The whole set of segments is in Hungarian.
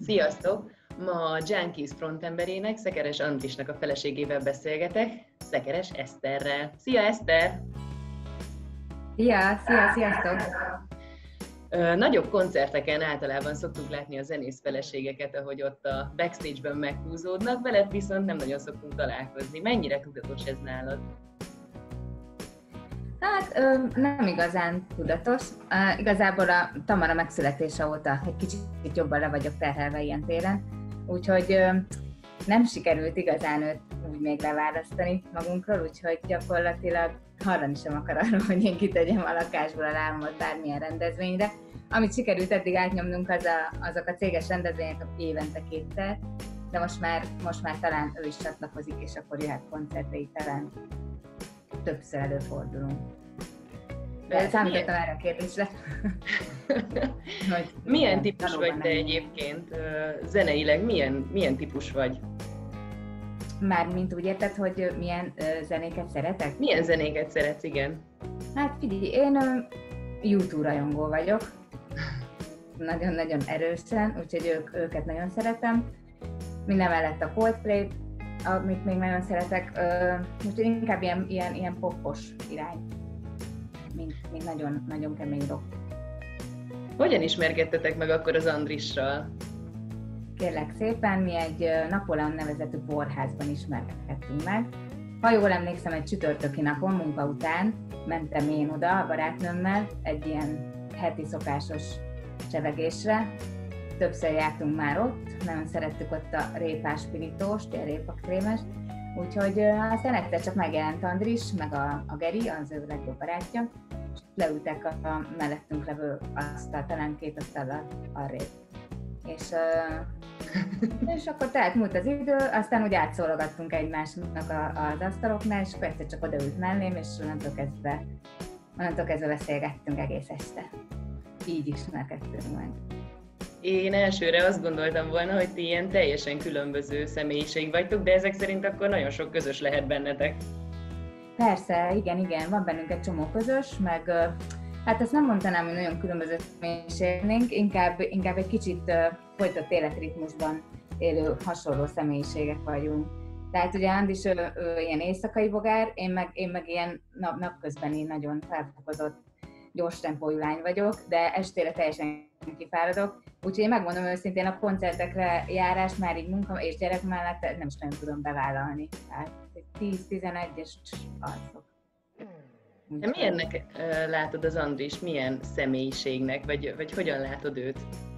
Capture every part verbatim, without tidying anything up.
Sziasztok! Ma a Junkies frontemberének, Szekeres Andrisnak a feleségével beszélgetek, Szekeres Eszterrel. Szia, Eszter! Szia, szia, sziasztok! Ö, nagyobb koncerteken általában szoktuk látni a zenész feleségeket, ahogy ott a backstage-ben meghúzódnak, veled viszont nem nagyon szoktunk találkozni. Mennyire tudatos ez nálad? Hát ö, nem igazán tudatos. Uh, igazából a Tamara megszületése óta egy kicsit jobban le vagyok terhelve ilyen téren, úgyhogy ö, nem sikerült igazán őt úgy még leválasztani magunkról, úgyhogy gyakorlatilag hallani sem akar arról, hogy én kitegyem a lakásból a lábamat bármilyen rendezvényre. Amit sikerült eddig átnyomnunk, az a, azok a céges rendezvények évente kétszer, de most már, most már talán ő is csatlakozik, és akkor jöhet koncertre, így talán többször előfordulunk. De számítottam erre a kérdésre. hogy milyen típus vagy te egyébként? Zeneileg milyen, milyen típus vagy? Mármint úgy érted, hogy milyen uh, zenéket szeretek? Milyen zenéket szeretsz, igen? Hát figyelj, én uh, U kettő rajongó vagyok. Nagyon-nagyon erősen, úgyhogy ők, őket nagyon szeretem. Minden mellett a Coldplay, amit még nagyon szeretek, uh, most inkább ilyen, ilyen, ilyen popos irány, mint, mint nagyon, nagyon kemény rock. Hogyan ismerkedtetek meg akkor az Andrissal? Kérlek szépen, mi egy Napoleon nevezetű borházban ismerkedtünk meg. Ha jól emlékszem, egy csütörtöki napon, munka után mentem én oda a barátnőmmel egy ilyen heti szokásos csevegésre. Többször jártunk már ott, nagyon szerettük ott a répás pirítóst, a répakrémes, úgyhogy aztán egyszer csak megjelent Andris, meg a, a Geri, az ő legjobb barátja, és leültek a, a mellettünk levő asztal, talán két asztallal arrébb. És, uh, és akkor tehát múlt az idő, aztán úgy átszólogattunk egymásnak a, az asztaloknál, és akkor egyszer csak odaült mellém, és onnantól kezdve, onnantól kezdve beszélgettünk egész este. Így ismerkedtünk meg. Én elsőre azt gondoltam volna, hogy ti ilyen teljesen különböző személyiség vagytok, de ezek szerint akkor nagyon sok közös lehet bennetek. Persze, igen, igen, van bennünk egy csomó közös, meg hát ezt nem mondanám, hogy nagyon különböző személyiségnénk, inkább, inkább egy kicsit uh, folytott életritmusban élő hasonló személyiségek vagyunk. Tehát ugye Andis ő, ő ilyen éjszakai bogár, én meg, én meg ilyen nap, napközbeni nagyon felfokozott, gyors tempójú lány vagyok, de estére teljesen kifáradok. Úgyhogy én megmondom őszintén, a koncertekre járás már így munka és gyerek mellett nem is nagyon tudom bevállalni. Tehát tíz-tizenegy-es arcok. De milyennek uh, látod az Andris, milyen személyiségnek, vagy, vagy hogyan látod őt?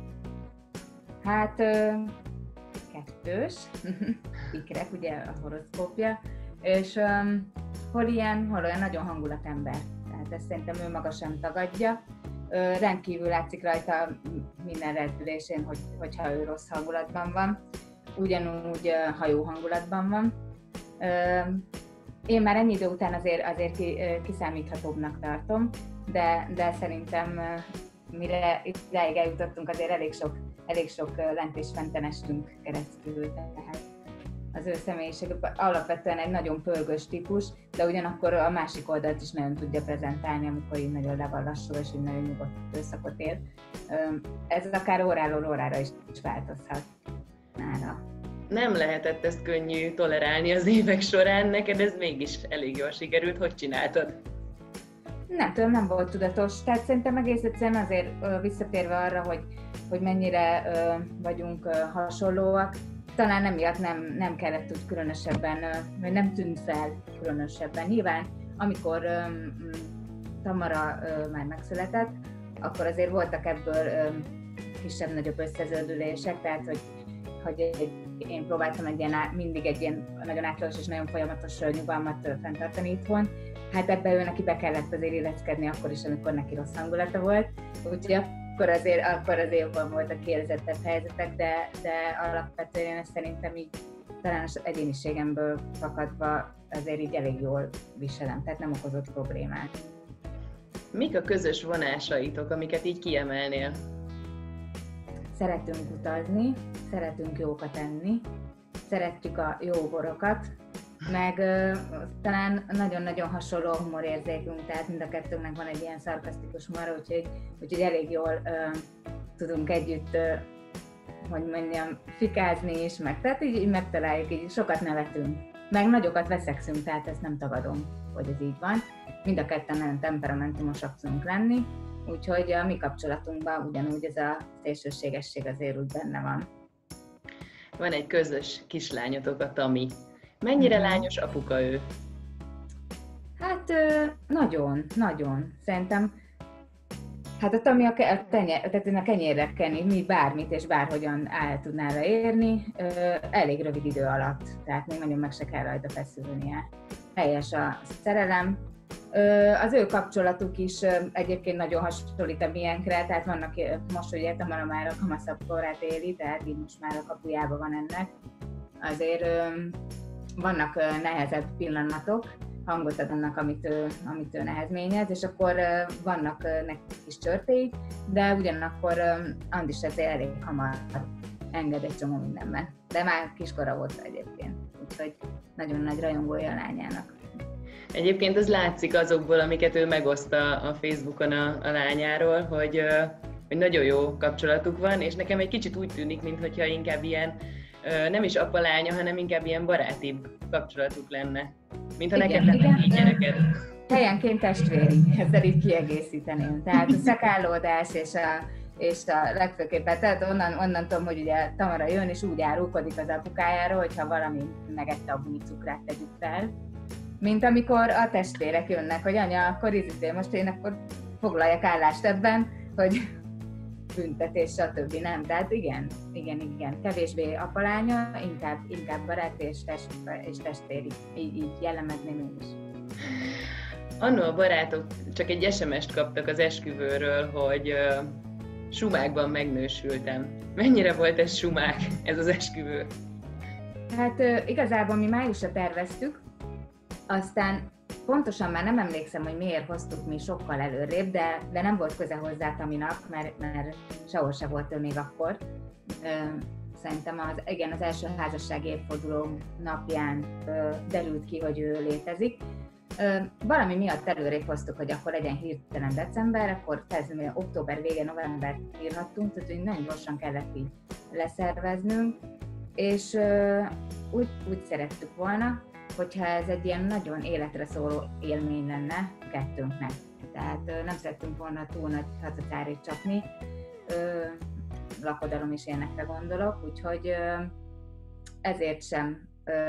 Hát uh, kettős, ikrek, ugye a horoszkópja, és um, hol ilyen, hol olyan nagyon hangulatember. Tehát ezt szerintem ő maga sem tagadja. Uh, rendkívül látszik rajta minden rezdülésén, hogy, hogyha ő rossz hangulatban van, ugyanúgy uh, ha jó hangulatban van. Uh, Én már ennyi idő után azért, azért kiszámíthatóbbnak tartom, de, de szerintem mire idáig eljutottunk, azért elég sok, elég sok lent és fenten estünk keresztül. Tehát az ő személyiség alapvetően egy nagyon pörgős típus, de ugyanakkor a másik oldalt is nagyon tudja prezentálni, amikor így nagyon le van lassul és így nagyon nyugodt időszakot él. Ez akár óráról órára is változhat nála. Nem lehetett ezt könnyű tolerálni az évek során, neked ez mégis elég jól sikerült, hogy csináltad? Nem tudom, nem volt tudatos, tehát szerintem egész egyszerűen azért ö, visszatérve arra, hogy, hogy mennyire ö, vagyunk ö, hasonlóak, talán emiatt nem, nem kellett úgy különösebben, ö, vagy nem tűnt fel különösebben. Nyilván, amikor ö, Tamara ö, már megszületett, akkor azért voltak ebből ö, kisebb-nagyobb összezöldülések, tehát hogy hogy én próbáltam egy ilyen, mindig egy ilyen nagyon átlagos és nagyon folyamatos nyugalmat fenntartani itthon. Hát ebbe ő neki be kellett azért illeszkedni akkor is, amikor neki rossz hangulata volt. Úgyhogy akkor azért, akkor azért jobban voltak kiérzettebb helyzetek, de, de alapvetően én ezt szerintem így talán az egyéniségemből fakadva azért így elég jól viselem, tehát nem okozott problémát. Mik a közös vonásaitok, amiket így kiemelnél? Szeretünk utazni, szeretünk jókat enni, szeretjük a jó borokat, meg uh, talán nagyon-nagyon hasonló humorérzékünk, tehát mind a kettőnknek van egy ilyen szarkasztikus humor, úgyhogy, úgyhogy elég jól uh, tudunk együtt uh, hogy mondjam, fikázni is, meg tehát így, így megtaláljuk, így sokat nevetünk. Meg nagyokat veszekszünk, tehát ezt nem tagadom, hogy ez így van. Mind a ketten nagyon temperamentumosak tudunk lenni, úgyhogy a mi kapcsolatunkban ugyanúgy ez a szélsőségesség azért úgy benne van. Van egy közös kislányotok, a Tami. Mennyire Mm-hmm. lányos apuka ő? Hát nagyon, nagyon. Szerintem, hát a Tami a, a, tenyer, tehát a kenyérre kenni, mi bármit és bárhogyan el tudná rá érni, elég rövid idő alatt, tehát még nagyon meg se kell rajta feszülnie. Helyes a szerelem. Az ő kapcsolatuk is egyébként nagyon hasonlít a miénkre, tehát vannak, most ugye Tamara már a kamaszabb korát éli, tehát így most már a kapujában van ennek. Azért vannak nehezebb pillanatok, hangot ad annak, amit ő, amit ő nehezményez, és akkor vannak neki is csörtéi, de ugyanakkor Andis ezért elég hamar enged egy csomó mindenben. De már kiskora volt egyébként, úgyhogy nagyon nagy rajongója a lányának. Egyébként az látszik azokból, amiket ő megoszt a Facebookon a, a lányáról, hogy, hogy nagyon jó kapcsolatuk van, és nekem egy kicsit úgy tűnik, mintha inkább ilyen, nem is apa-lánya, hanem inkább ilyen barátibb kapcsolatuk lenne. Mintha neked lenne így gyereked. Helyenként testvéri, ezzel így kiegészíteném. Tehát a szekállódás és a, és a legfőképpen, tehát onnan, onnan tudom, hogy ugye Tamara jön, és úgy árulkodik az apukájáról, hogyha valami megette a gumiccukrát, tegyük fel. Mint amikor a testvérek jönnek, hogy anya, akkor izítél, most én akkor foglaljak állást ebben, hogy büntetés, stb. Nem. Tehát igen, igen, igen. Kevésbé apalánya, inkább, inkább barát és, test, és testvéri. Így, így jellemezném én is. Annó a barátok csak egy es em est kaptak az esküvőről, hogy uh, sumákban megnősültem. Mennyire volt ez sumák, ez az esküvő? Hát uh, igazából mi májusra terveztük, aztán pontosan már nem emlékszem, hogy miért hoztuk mi sokkal előrébb, de, de nem volt köze hozzá Taminak, mert, mert sehol se volt ő még akkor. Szerintem az, igen, az első házassági évforduló napján derült ki, hogy ő létezik. Valami miatt előrébb hoztuk, hogy akkor legyen hirtelen december, akkor kezdve október vége, november írhattunk, tehát nagyon gyorsan kellett így leszerveznünk, és úgy, úgy szerettük volna, hogyha ez egy ilyen nagyon életre szóló élmény lenne kettőnknek. Tehát nem szerettünk volna túl nagy hatacárét csapni, lakodalom is ilyenekre gondolok, úgyhogy ezért sem,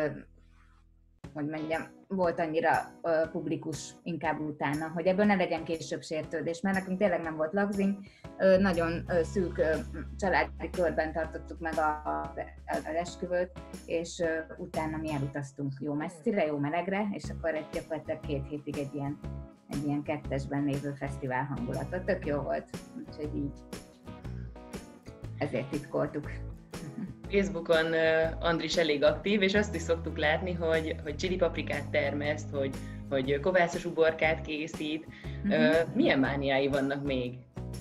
hogy mondjam, volt annyira publikus inkább utána, hogy ebből ne legyen később sértődés, mert nekünk tényleg nem volt lagzing, nagyon szűk családi körben tartottuk meg az esküvőt, és utána mi elutaztunk jó messzire, jó melegre, és akkor egy gyakorlatilag két hétig egy ilyen, egy ilyen kettesben lévő fesztivál hangulatot. Tök jó volt, úgyhogy így ezért titkoltuk. Facebookon Andris elég aktív, és azt is szoktuk látni, hogy, hogy chili paprikát termeszt, hogy, hogy kovászos uborkát készít. Mm-hmm. Milyen mániái vannak még?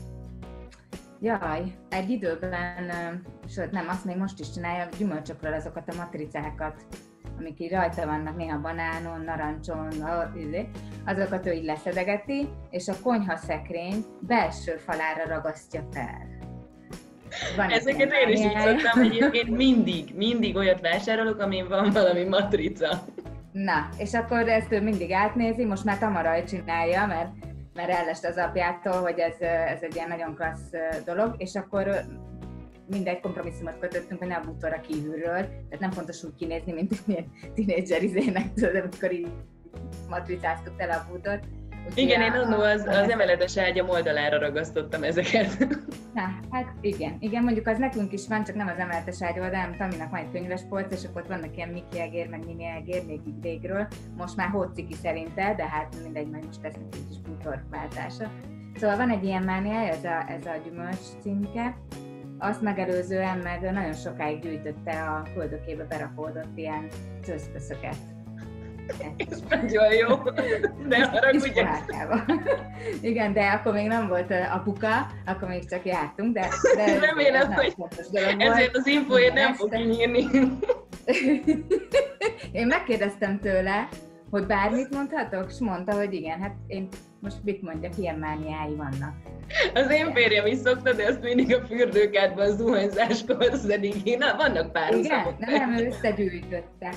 Jaj, egy időben, sőt nem, azt még most is csinálja, gyümölcsökről azokat a matricákat, amik így rajta vannak, néha banánon, narancson, azokat ő így leszedegeti, és a konyhaszekrény belső falára ragasztja fel. Van ezeket én is így szoktam, egyébként mindig, mindig olyat vásárolok, amin van valami matrica. Na, és akkor ezt ő mindig átnézi, most már Tamara csinálja, mert, mert ellest az apjától, hogy ez, ez egy ilyen nagyon klassz dolog, és akkor mindegy kompromisszumot kötöttünk, hogy ne a bútorra kívülről, tehát nem fontos úgy kinézni, mint ilyen tínédzserizének, tudod, amikor így matricáztuk tele a bútort. Úgy igen, én annól az, az emeletes ágyam oldalára ragasztottam ezeket. Na, hát igen, igen, mondjuk az nekünk is van, csak nem az emeletes ágy oldalán, Taminak van egy könyves polc, és akkor ott vannak ilyen Miki egér, meg Mini egér, még így régről. Most már hóciki szerinte, de hát mindegy, majd most lesz egy kis bútorváltása. Szóval van egy ilyen mániája, ez a, ez a gyümölcs címke. Azt megelőzően meg nagyon sokáig gyűjtötte a földökébe berakódott ilyen cőszköszöket. Ez nagyon jó, de haragudj. Igen, de akkor még nem volt apuka, akkor még csak jártunk, de... de remélem, hogy ezért az infóért nem fog kinyírni. Én megkérdeztem tőle, hogy bármit mondhatok? És mondta, hogy igen, hát én most mit mondjak, ilyen mániái vannak. Az én férjem is szokta, de azt mindig a fürdőkádban zuhanyzáskor szedik. Én, vannak párhuzamok. Igen? Nem, ő összegyűjtötte.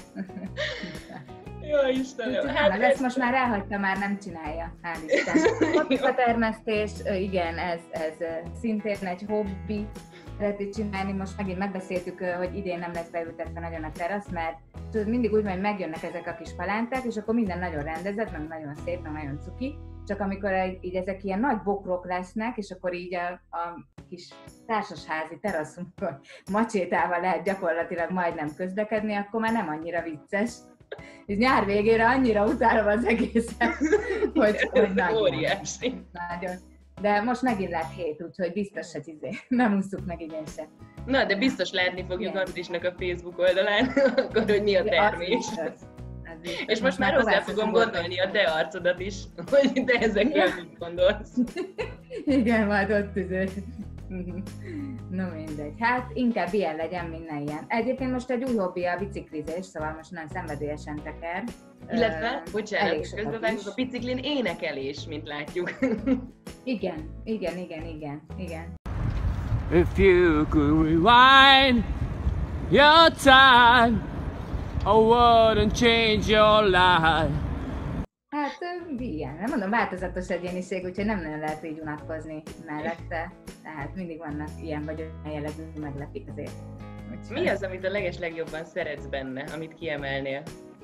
Jó Istenem. Hát ezt, ezt most már elhagyta, már nem csinálja, hál' Isten. A termesztés, igen, ez, ez szintén egy hobbi, szereti csinálni. Most megint megbeszéltük, hogy idén nem lesz beültetve nagyon a terasz, mert tudod, mindig úgy van, hogy megjönnek ezek a kis palánták, és akkor minden nagyon rendezett, meg nagyon szép, meg nagyon cuki. Csak amikor így ezek ilyen nagy bokrok lesznek, és akkor így a, a kis társasházi teraszunkon macsétával lehet gyakorlatilag majdnem közlekedni, akkor már nem annyira vicces. És nyár végére annyira utálom az egészet, hogy, hogy nagyon. Óriási. Nagyon. De most megint lett hét, úgyhogy biztos, hogy izé, nem ússzuk meg idén se. Na, de biztos látni fogjuk Andrisnak a Facebook oldalán, akkor, hogy mi a termés. És most, most már hozzá fogom gondolni a te arcodat is, hogy te ezekről ja. mit gondolsz. Igen, majd ott tüzött. No mindegy. Hát inkább ilyen legyen, minden ilyen. Egyébként most egy új hobbi a biciklizés, szóval most nagyon szenvedélyesen teker. Illetve, uh, bocsánat, közbevágunk, a biciklin énekelés, mint látjuk. Igen, igen, igen, igen, igen. If you could rewind your time, I wouldn't change your life. Hát ilyen, nem mondom, változatos egyéniség, úgyhogy nem nagyon lehet így unatkozni mellette. Tehát mindig vannak ilyen vagy olyan jellegű meglepik azért. Úgyhogy... Mi az, amit a legeslegjobban szeretsz benne, amit kiemelnél?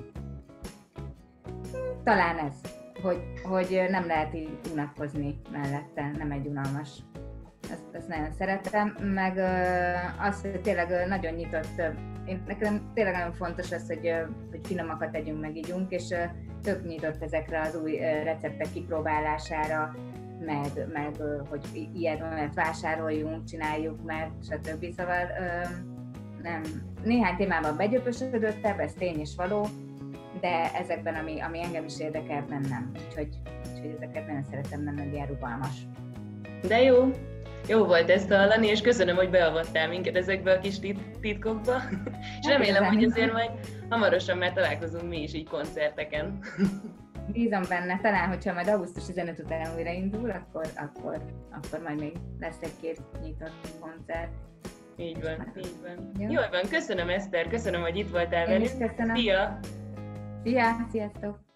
Talán ez, hogy, hogy nem lehet így unatkozni mellette, nem egy unalmas. Ezt, ezt nagyon szeretem, meg az, hogy tényleg nagyon nyitott, én, nekem tényleg nagyon fontos az, hogy, hogy finomakat tegyünk, meg ígyunk, és tök nyitott ezekre az új receptek kipróbálására, meg, meg hogy ilyet olyat vásároljunk, csináljuk meg, stb. Szóval nem, néhány témában begyöpösödöttebb, ez tény és való, de ezekben, ami, ami engem is érdekel, nem. Úgyhogy, úgyhogy ezeket nagyon szeretem, nem ilyen rugalmas. De jó! Jó volt ezt hallani, és köszönöm, hogy beavattál minket ezekbe a kis tit- titkokba. És remélem, hogy azért majd hamarosan már találkozunk mi is így koncerteken. Bízom benne, talán, hogyha majd augusztus tizenötödike után újra indul, akkor, akkor, akkor majd még lesz egy-két nyitott koncert. Így van, így van. Jó. Jól van, köszönöm Eszter, köszönöm, hogy itt voltál velünk. Én is köszönöm. Szia! Szia, sziasztok!